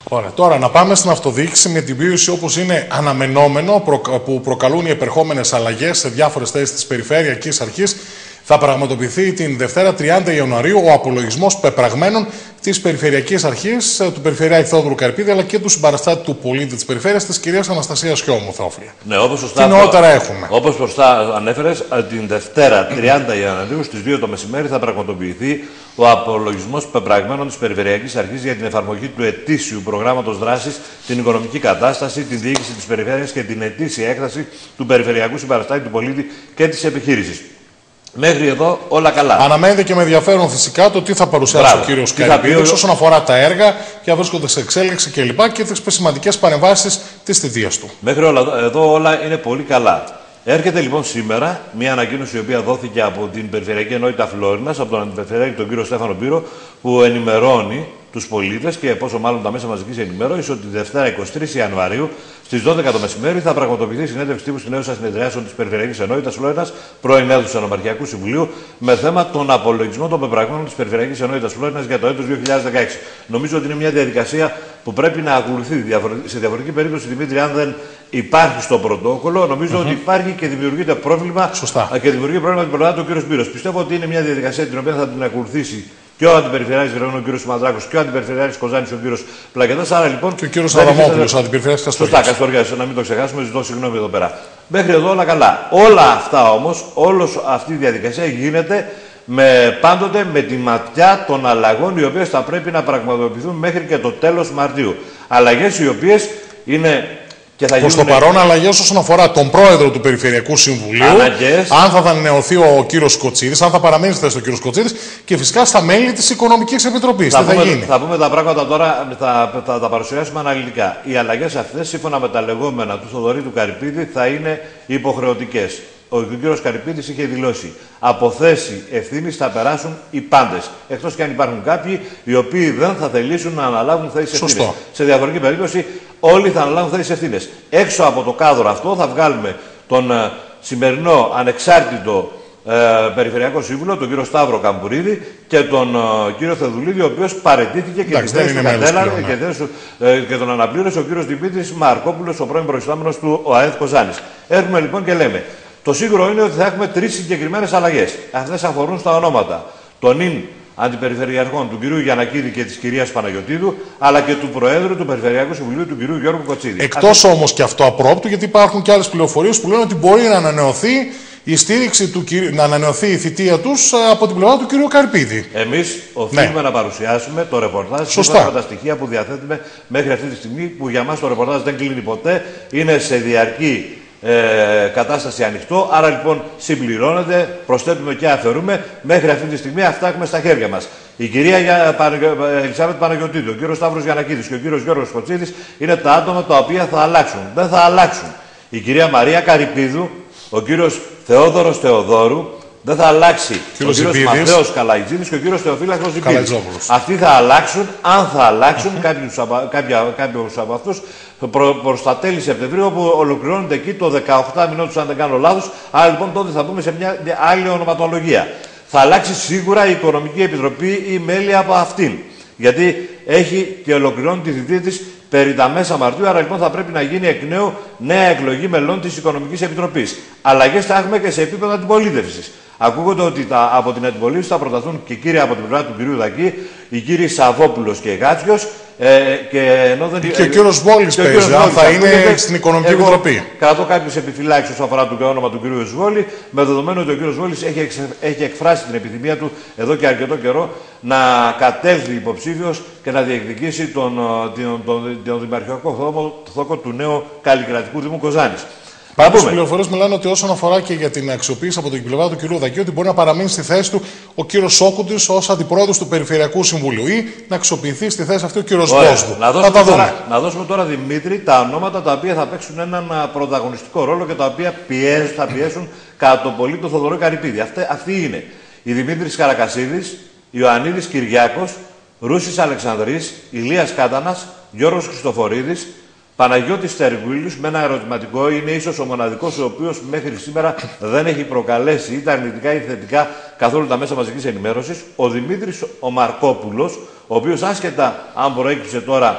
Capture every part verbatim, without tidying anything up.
Ωραία. Τώρα να πάμε στην αυτοδιοίκηση με την πίεση όπως είναι αναμενόμενο που προκαλούν οι επερχόμενες αλλαγές σε διάφορες θέσεις της Περιφερειακής Αρχής. Θα πραγματοποιηθεί την Δευτέρα τριάντα Ιανουαρίου ο απολογισμός πεπραγμένων της Περιφερειακής Αρχής, του Περιφερειάρχη Θεόδωρου Καρυπίδη, αλλά και του συμπαραστάτη του πολίτη της Περιφέρειας, της κυρίας Αναστασίας Χιώμου, Θεόφιλε. Ναι, όπως σωστά, τι νεότερα έχουμε. Όπως σωστά ανέφερες, την Δευτέρα τριάντα Ιανουαρίου στις δύο το μεσημέρι θα πραγματοποιηθεί ο απολογισμός πεπραγμένων της Περιφερειακής Αρχής για την εφαρμογή του ετήσιου προγράμματος δράσης, την οικονομική κατάσταση, την διοίκηση της Περιφέρειας και την ετήσια έκταση του Περιφερειακού Συμπαραστάτη του Πολίτη και της επιχείρησης. Μέχρι εδώ όλα καλά. Αναμένεται και με ενδιαφέρον φυσικά το τι θα παρουσιάσει Μπράβο. ο κύριος Καρυπίδης όσον αφορά τα έργα και βρίσκονται σε εξέλιξη κλπ. Και τις σημαντικές παρεμβάσεις της θητείας του. Μέχρι όλα, εδώ όλα είναι πολύ καλά. Έρχεται λοιπόν σήμερα μια ανακοίνωση η οποία δόθηκε από την Περιφερειακή Ενότητα Φλόρινας, από τον Αντιπεριφερειάρχη τον κύριο Στέφανο Πύρο, που ενημερώνει τους πολίτες και πόσο μάλλον τα μέσα μαζικής ενημέρωσης ότι τη Δευτέρα εικοστή τρίτη Ιανουαρίου στις δώδεκα το μεσημέρι θα πραγματοποιηθεί συνέντευξη τύπου στην αίθουσα συνεδριάσεων της Περιφερειακής Ενότητας Φλόρινας, πρώην αίθουσα Νομαρχιακού Συμβουλίου, με θέμα τον απολογισμό των πεπραγμένων της Περιφερειακής Ενότητας Φλόρινας για το έτος δύο χιλιάδες δεκαέξι. Νομίζω ότι είναι μια διαδικασία που πρέπει να ακολουθεί. Σε διαφορετική περίπτωση, Δημήτρη, αν δεν υπάρχει στο πρωτόκολλο, νομίζω mm-hmm. ότι υπάρχει και δημιουργείται πρόβλημα. Σωστά. Και δημιουργεί πρόβλημα την προλάβει ο κ. Πύρος. Πιστεύω ότι είναι μια διαδικασία την οποία θα την ακολουθήσει και ο Αντιπεριφερειάρχης Βερολίνου, ο κ. Σουμαντράκος, και ο Αντιπεριφερειάρχης Κοζάνης, ο κ. Πλακετάς. Άρα λοιπόν. Και ο κ. Αδαμόπουλος, ο Αντιπεριφερειάρχης Καστοριάς. Σωστά, Καστοριάς, να μην το ξεχάσουμε, ζητώ συγγνώμη εδώ πέρα. Μέχρι εδώ όλα καλά. Όλα αυτά όμως, όλη αυτή η διαδικασία γίνεται με, πάντοτε με τη ματιά των αλλαγών οι οποίες θα πρέπει να πραγματοποιηθούν μέχρι και το τέλος Μαρτίου. Αλλαγές οι οποίες είναι. Προς το παρόν, αλλαγές όσον αφορά τον πρόεδρο του Περιφερειακού Συμβουλίου, Αναγκές. αν θα ανανεωθεί ο κύριος Κοτσίδης, αν θα παραμείνει στη θέση του κύριος Κοτσίδης και φυσικά στα μέλη της Οικονομικής Επιτροπής. Θα, Τι πούμε, θα γίνει. θα πούμε τα πράγματα τώρα, θα, θα τα παρουσιάσουμε αναλυτικά. Οι αλλαγές αυτές, σύμφωνα με τα λεγόμενα του Θοδωρή του Καρυπίδη, θα είναι υποχρεωτικές. Ο κ. Καρυπίδης είχε δηλώσει από θέση ευθύνης θα περάσουν οι πάντες. Εκτός και αν υπάρχουν κάποιοι οι οποίοι δεν θα θελήσουν να αναλάβουν θέσεις ευθύνες. Σε διαφορετική περίπτωση, όλοι θα αναλάβουν θέσεις ευθύνες. Έξω από το κάδρο αυτό θα βγάλουμε τον ε, σημερινό ανεξάρτητο ε, Περιφερειακό Σύμβουλο, τον κύριο Σταύρο Καμπουρίδη και τον ε, κύριο Θεδουλίδη, ο οποίος παραιτήθηκε και, Εντάξει, θέση του κατέλα, πλέον, και, θέση, ε, και τον αναπλήρωσε ο κύριος Δημήτρης Μαρκόπουλος, ο πρώην προϊστάμενος του ΟΑΕΔ Κοζάνης. Έρχομαι λοιπόν και λέμε. Το σίγουρο είναι ότι θα έχουμε τρεις συγκεκριμένες αλλαγές. Αυτές αφορούν στα ονόματα των ίν αντιπεριφερειαρχών του κυρίου Γιαννακίδη και της κυρίας Παναγιωτίδου, αλλά και του Προέδρου του Περιφερειακού Συμβουλίου του κυρίου Γιώργου Κοτσίδη. Εκτός Αυτή... όμως και αυτό απρόπτου, γιατί υπάρχουν και άλλες πληροφορίες που λένε ότι μπορεί να ανανεωθεί η στήριξη του κυρίου, να ανανεωθεί η θητεία τους από την πλευρά του κυρίου Καρυπίδη. Εμείς οφείλουμε ναι. να παρουσιάσουμε το ρεπορτάζ σύμφωνα με τα στοιχεία που διαθέτουμε μέχρι αυτή τη στιγμή, που για μας το ρεπορτάζ δεν κλείνει ποτέ, είναι σε διαρκή Ε, κατάσταση ανοιχτό, άρα λοιπόν συμπληρώνεται, προσθέτουμε και αφαιρούμε. Μέχρι αυτή τη στιγμή αυτά έχουμε στα χέρια μας. Η κυρία Ελισάβετ Παναγιωτίδου, ο κύριος Σταύρος Γιαννακίδης και ο κύριος Γιώργος Κοτσίδης είναι τα άτομα τα οποία θα αλλάξουν. Δεν θα αλλάξουν. Η κυρία Μαρία Καρυπίδου, ο κύριος Θεόδωρος Θεοδόρου, δεν θα αλλάξει. Κύριος ο κύριος Μαθαίος Καλαϊτζίδης και ο κύριος Θεοφύλακος Ζιμπίδης. Αυτοί θα αλλάξουν, αν θα αλλάξουν κάποιους από, κάποια, κάποιους από αυτούς, προ, προς τα τέλη Σεπτεμβρίου, όπου ολοκληρώνεται εκεί το δεκαοκτώ μηνό τους, αν δεν κάνω λάθος. Άρα λοιπόν τότε θα πούμε σε μια άλλη ονοματολογία. Θα αλλάξει σίγουρα η Οικονομική Επιτροπή ή μέλη από αυτήν. Γιατί έχει και ολοκληρώνει τη θητεία της περί τα μέσα Μαρτίου, άρα λοιπόν θα πρέπει να γίνει εκ νέου νέα εκλογή μελών της Οικονομικής Επιτροπής. Αλλαγές θα έχουμε και σε επίπεδο αντιπολίτευσης. Ακούγονται ότι τα, από την αντιπολίτευση θα προταθούν και κύριοι από την πλευρά του κυρίου Δακή, οι κύριοι Σαββόπουλος και Γάτσιος. Ε, και, ενώ δεν, και ο κύριος Βόλης παίζει, αν θα είναι ακούγεται, στην Οικονομική εγώ Επιτροπή. Κρατώ κάποιες επιφυλάξεις όσον αφορά το όνομα του κυρίου Εσβόλη, με δεδομένο ότι ο κύριος Βόλης έχει, εξ, έχει εκφράσει την επιθυμία του εδώ και αρκετό καιρό να κατέλθει υποψήφιος και να διεκδικήσει τον, τον, τον, τον δημαρχιακό θόκο του νέου καλλικρατικού Δήμου Κοζάνης. Πάντως, οι πληροφορίες μιλάνε ότι όσον αφορά και για την αξιοποίηση από την πλευρά του κ. Δακίου, ότι μπορεί να παραμείνει στη θέση του ο κ. Σόκουτης ως αντιπρόεδρος του Περιφερειακού Συμβουλίου ή να αξιοποιηθεί στη θέση αυτή ο κ. Βόσδου. Να, να, τώρα, να δώσουμε τώρα, Δημήτρη, τα ονόματα τα οποία θα παίξουν έναν πρωταγωνιστικό ρόλο και τα οποία πιέζουν, θα πιέσουν κατά το πολύ το Θοδωρή Καρυπίδη. Αυτή, αυτοί είναι η Δημήτρης Καρακασίδης, Ιωαννίδης Κυριάκος, Ρούσης Αλεξανδρής, Ηλίας Κάτανας, Γιώργος Χριστοφορίδης, Παναγιώτης Τεργουίλης, με ένα ερωτηματικό, είναι ίσως ο μοναδικός ο οποίος μέχρι σήμερα δεν έχει προκαλέσει είτε αρνητικά είτε θετικά καθόλου τα μέσα μαζικής ενημέρωσης. Ο Δημήτρης ο Μαρκόπουλος, ο οποίος άσχετα αν προέκυψε τώρα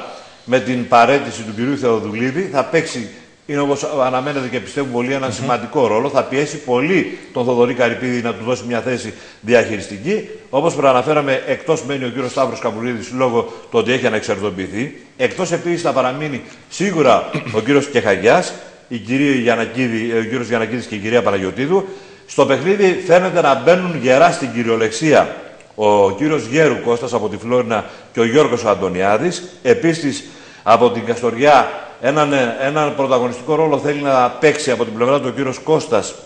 με την παραίτηση του κυρίου Θεοδουλίδη. Θα παίξει, είναι όπως αναμένεται και πιστεύουν πολλοί, ένα mm-hmm. σημαντικό ρόλο. Θα πιέσει πολύ τον Θοδωρή Καρυπίδη να του δώσει μια θέση διαχειριστική. Όπως προαναφέραμε, εκτός μένει ο κύριος Σταύρος Καβουρίδης λόγω του ότι έχει ανεξαρτητοποιηθεί. Εκτός επίσης θα παραμείνει σίγουρα ο κύριος Κεχαγιάς, η κυρία Γιαννακίδη, ο κύριος Γιαννακίδης και η κυρία Παναγιωτίδου. Στο παιχνίδι φαίνεται να μπαίνουν γερά στην κυριολεξία ο κύριος Γέρου Κώστας από τη Φλόρινα και ο Γιώργος Αντωνιάδης. Επίσης από την Καστοριά έναν, έναν πρωταγωνιστικό ρόλο θέλει να παίξει από την πλευρά του ο κύριος Κώστας,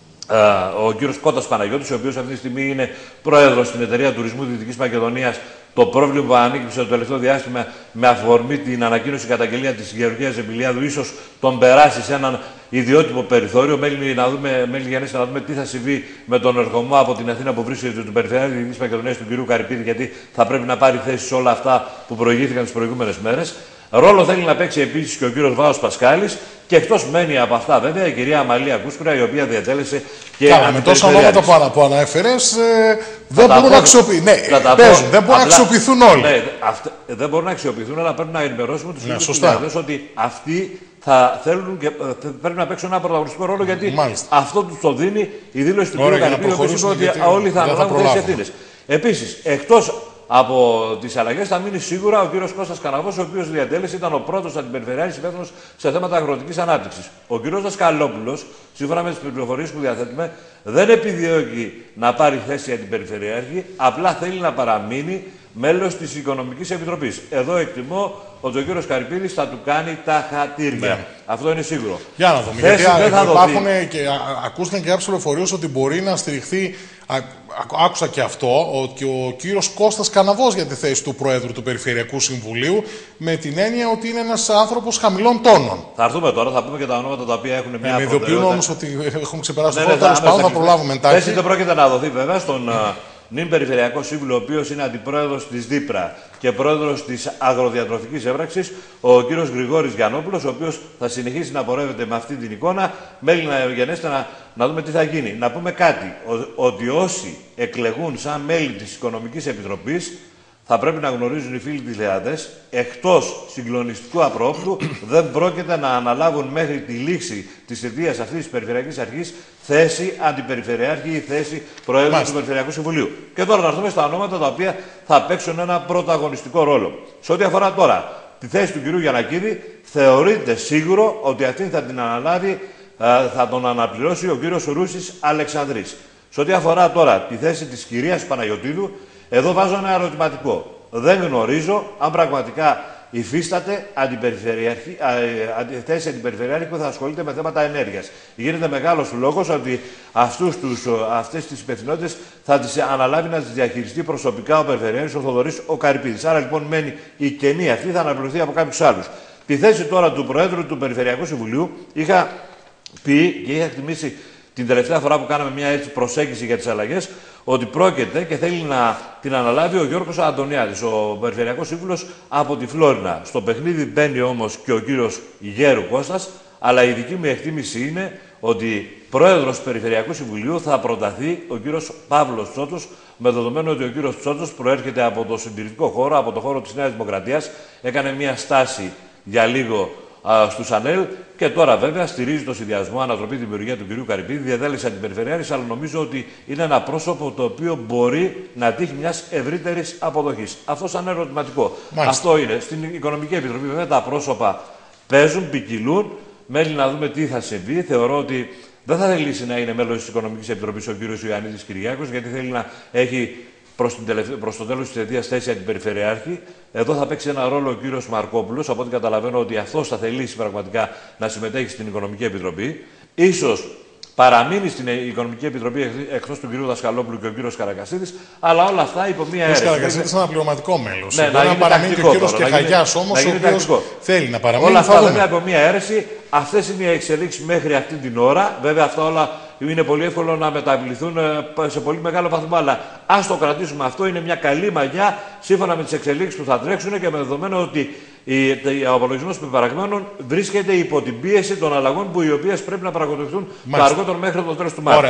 ο κύριος Κώτας Παναγιώτης, ο οποίος αυτή τη στιγμή είναι πρόεδρος στην Εταιρεία Τουρισμού Δυτικής Μακεδονίας. Το πρόβλημα που ανήκυψε το τελευταίο διάστημα με αφορμή την ανακοίνωση καταγγελία της Γεωργίας Ζεμπιλιάδου ίσως τον περάσει σε έναν ιδιότυπο περιθώριο. Μέλη να δούμε, μέλη Γιάννης, να δούμε τι θα συμβεί με τον ερχομό από την Αθήνα που βρίσκεται του Περιφερειάρχη Δυτικής Μακεδονίας του κ. Καρυπίδη, γιατί θα πρέπει να πάρει θέση σε όλα αυτά που προηγήθηκαν τις προηγούμενες μέρες. Ρόλο θέλει να παίξει επίσης και ο κύριος Βάος Πασκάλης. Και εκτός μένει από αυτά βέβαια η κυρία Αμαλία Κούσκουρα, η οποία διατέλεσε και. Καλά, με τόσα ονόματα που, που ανέφερες, ε, δεν μπορούν να αξιοποιηθούν. Ναι, παίζουν, δεν μπορούν να αξιοποιηθούν όλοι. Ναι, αυ, δεν μπορούν να αξιοποιηθούν, αλλά πρέπει να ενημερώσουμε τους φίλους ότι αυτοί θα θέλουν και πρέπει να παίξουν ένα πρωταγωνιστικό ρόλο, γιατί μάλιστα αυτό τους το δίνει η δήλωση του κ. Καρυπίδη, ο οποίος είπε ότι όλοι θα αναλάβουν τις ευθύνες. Επίσης, εκτός από τις αλλαγές θα μείνει σίγουρα ο κύριος Κώστας Καναβός, ο οποίος διατέλεσε, ήταν ο πρώτος αντιπεριφερειάρχης υπεύθυνος σε θέματα αγροτικής ανάπτυξης. Ο κύριος Δασκαλόπουλος, σύμφωνα με τις πληροφορίες που διαθέτουμε, δεν επιδιώκει να πάρει θέση αντιπεριφερειάρχη, απλά θέλει να παραμείνει μέλος της Οικονομικής Επιτροπής. Εδώ εκτιμώ ότι ο κύριος Καρυπίδης θα του κάνει τα χατήρια. Ναι. Αυτό είναι σίγουρο. Για να δούμε. Θέση γιατί δεν θα υπάρχουν δοθεί. Και ακούστηκαν και κάποιες πληροφορίες ότι μπορεί να στηριχθεί. Άκουσα και αυτό, ότι ο κύριος Κώστας Καναβός για τη θέση του Προέδρου του Περιφερειακού Συμβουλίου, με την έννοια ότι είναι ένας άνθρωπος χαμηλών τόνων. Θα έρθουμε τώρα, θα πούμε και τα ονόματα τα οποία έχουν μια προτεραιότητα. Με ιδιοποιούν όμως ότι έχουμε ξεπεράσει το χρόνο, τέλος πάντων θα προλάβουμε εντάχει. Θέση δεν πρόκειται να δοθεί βέβαια στον νυν Περιφερειακό Σύμβουλο, ο οποίος είναι αντιπρόεδρος της ΔΥΠΡΑ και πρόεδρος της Αγροδιατροφικής Έπραξης, ο κύριος Γρηγόρης Γιαννόπουλος, ο οποίος θα συνεχίσει να πορεύεται με αυτή την εικόνα. Μέλη να γενέστε να, να δούμε τι θα γίνει. Να πούμε κάτι, ο, ότι όσοι εκλεγούν σαν μέλη της Οικονομικής Επιτροπής, θα πρέπει να γνωρίζουν οι φίλοι της ΛΕΑΔΕΣ, εκτός συγκλονιστικού απρόπτου, δεν πρόκειται να αναλάβουν μέχρι τη λήξη της θητείας αυτής της Περιφερειακής Αρχής θέση αντιπεριφερειάρχη ή θέση Προέδρου Μάλιστα. του Περιφερειακού Συμβουλίου. Και τώρα να έρθουμε στα ονόματα τα οποία θα παίξουν ένα πρωταγωνιστικό ρόλο. Σε ό,τι αφορά τώρα τη θέση του κυρίου Γιαννακίδη, θεωρείται σίγουρο ότι αυτή θα την αναλάβει, θα τον αναπληρώσει ο κύριος Ρούσης Αλεξανδρής. Σε ό,τι αφορά τώρα τη θέση της κυρίας Παναγιωτίδου, εδώ βάζω ένα ερωτηματικό. Δεν γνωρίζω αν πραγματικά υφίσταται αντιπεριφερειάρχη, αντι, θέση αντιπεριφερειάρχη που θα ασχολείται με θέματα ενέργειας. Γίνεται μεγάλος λόγος ότι αυτούς τους, αυτές τις υπευθυνότητες θα τις αναλάβει να τις διαχειριστεί προσωπικά ο Περιφερειάρχης ο Θοδωρής ο Καρυπίδης. Άρα λοιπόν μένει η κενή αυτή, θα αναπληρωθεί από κάποιους άλλους. Τη θέση τώρα του Προέδρου του Περιφερειακού Συμβουλίου είχα πει και είχα εκτιμήσει την τελευταία φορά που κάναμε μια έτσι προσέγγιση για τις αλλαγές, ότι πρόκειται και θέλει να την αναλάβει ο Γιώργος Αντωνιάδης, ο Περιφερειακός Σύμβουλος από τη Φλόρινα. Στο παιχνίδι μπαίνει όμως και ο κύριος Γέρου Κώστας, αλλά η δική μου εκτίμηση είναι ότι πρόεδρος του Περιφερειακού Συμβουλίου θα προταθεί ο κύριος Παύλος Τσότος, με δεδομένο ότι ο κύριος Τσότος προέρχεται από το συντηρητικό χώρο, από το χώρο της Νέας Δημοκρατίας, έκανε μια στάση για λίγο στους ΑΝΕΛ και τώρα βέβαια στηρίζει το συνδυασμό ανατροπή δημιουργία του κ. Καρυπίδη, διαδέλεσε αντιπεριφερειάρχης, αλλά νομίζω ότι είναι ένα πρόσωπο το οποίο μπορεί να τύχει μιας ευρύτερης αποδοχής. Αυτό σαν ερωτηματικό. Μάλιστα. Αυτό είναι. Στην Οικονομική Επιτροπή βέβαια τα πρόσωπα παίζουν, ποικιλούν. Μένει να δούμε τι θα συμβεί. Θεωρώ ότι δεν θα θελήσει να είναι μέλος της Οικονομικής Επιτροπής ο κ. Ιωαννίδης Κυριάκος, γιατί θέλει να έχει προς, την τελευτα... προς το τέλος της θητείας θέση αντιπεριφερειάρχη. Εδώ θα παίξει ένα ρόλο ο κύριος Μαρκόπουλος, από ό,τι καταλαβαίνω ότι αυτός θα θελήσει πραγματικά να συμμετέχει στην Οικονομική Επιτροπή. Ίσως παραμείνει στην Οικονομική Επιτροπή εκτός του κυρίου Δασκαλόπουλου και ο κύριος Καρακασίδης, αλλά όλα αυτά υπό μία αίρεση. Ο κύριος Καρακασίδης είναι ένα πληρωματικό μέλος. Ναι, να, να παραμείνει και ο κύριος Κεχαγιάς όμως, ο οποίος θέλει να παραμείνει. Όλα αυτά βέβαια υπό μία αίρεση. Αυτές είναι οι εξελίξεις μέχρι αυτή την ώρα. Βέβαια αυτά όλα είναι πολύ εύκολο να μεταβληθούν σε πολύ μεγάλο βαθμό. Αλλά ας το κρατήσουμε αυτό, είναι μια καλή μαγιά σύμφωνα με τις εξελίξεις που θα τρέξουν και με δεδομένο ότι ο απολογισμός των πεπραγμένων βρίσκεται υπό την πίεση των αλλαγών που οι οποίες πρέπει να πραγματοποιηθούν το αργότερο μέχρι το τέλος του Μάρτη.